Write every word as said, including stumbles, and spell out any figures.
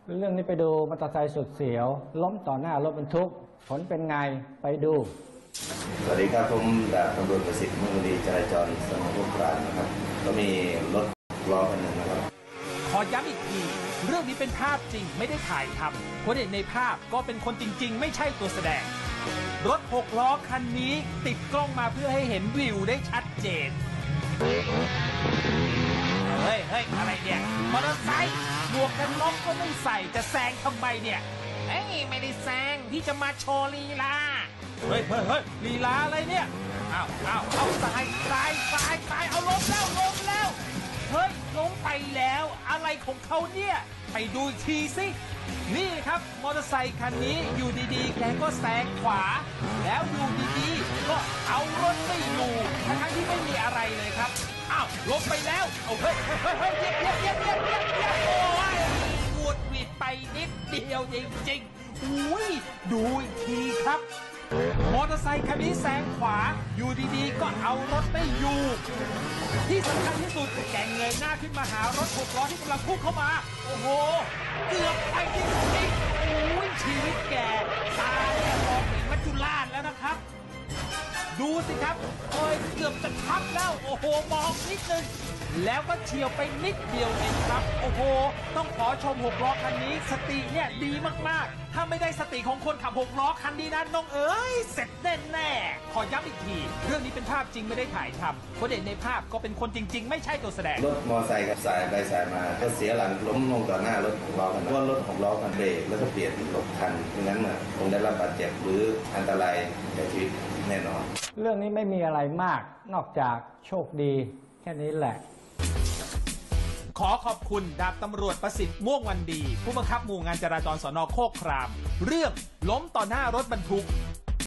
เรื่องนี้ไปดูมอเตอร์ไซค์สุดเสียวล้มต่อหน้ารถบรรทุกผลเป็นไงไปดูสวัสดีครับผมดาบตำรวจประสิทธิ์มุ่งดีจราจรสน.พวกกลางนะครับก็มีรถล้อคันหนึ่งนะครับขอย้ำอีกทีเรื่องนี้เป็นภาพจริงไม่ได้ถ่ายทำคนเห็นในภาพก็เป็นคนจริงๆไม่ใช่ตัวแสดงรถหกล้อคันนี้ติดกล้องมาเพื่อให้เห็นวิวได้ชัดเจนเฮ้ยเฮ้ยอะไรเนี่ยมอเตอร์ไซค์หมวกกันน็อกก็ไม่ใส่จะแซงทำไมเนี่ยเฮ้ยไม่ได้แซงที่จะมาโชว์ลีลาเฮ้ยเฮ้ยเฮ้ยลีลาอะไรเนี่ยอ้าวอ้าวเอาสายสายสายสายเอาล้มแล้วล้มแล้วเฮ้ยล้มไปแล้วอะไรของเขาเนี่ยไปดูอีกทีสินี่ครับมอเตอร์ไซค์คันนี้อยู่ดีๆแกก็แซงขวาแล้วอยู่ดีๆก็เอารถไม่อยู่ทั้งที่ไม่มีอะไรเลยครับอ้าวล้มไปแล้วเอาเฮ้ยเฮ้ยเฮ้ยเย็บเย็บเย็บเย็บเย็บเย็บโอ้ยหวุดหวิดไปนิดเดียวจริงๆอุ้ยดูอีกทีครับมอเตอร์ไซค์คันนี้แซงขวาอยู่ดีๆก็เอารถไม่อยู่ที่สำคัญที่สุดแกเงยหน้าขึ้นมาหารถหกล้อที่กำลังพุ่งเข้ามาโอ้โหเกือบไปจริงๆโอ้ยชีวิตแกตาเนี่ยมองเห็นมัจจุราชแล้วนะครับดูสิครับเอ้ยเกือบจะทับแล้วโอ้โหมองนิดนึงแล้วก็เฉียวไปนิดเดียวเองครับโอ้โหต้องขอชมหกล้อคันนี้สติเนี่ยดีมากๆถ้าไม่ได้สติของคนขับหกล้อคันนี้นะน้องเอ๋ยเสร็จแน่แน่ขอย้ำอีกทีเรื่องนี้เป็นภาพจริงไม่ได้ถ่ายทำคนเห็นในภาพก็เป็นคนจริงๆไม่ใช่ตัวแสดงรถมอเตอร์ไซค์กับสายไปสายมาก็เสียหลังล้มลงต่อหน้ารถหกล้อคันนั้นว่ารถหกล้อคันเบรกแล้วก็เปลี่ยนหลบทันดังนั้นน่ะคงได้รับบาดเจ็บหรืออันตรายแก่ชีวิตแน่นอนเรื่องนี้ไม่มีอะไรมากนอกจากโชคดีแค่นี้แหละขอขอบคุณดาบตำรวจประสิทธิ์ม่วงวันดีผู้บังคับหมู่งานจราจรสน.โคกครามเรื่องล้มต่อหน้ารถบรรทุก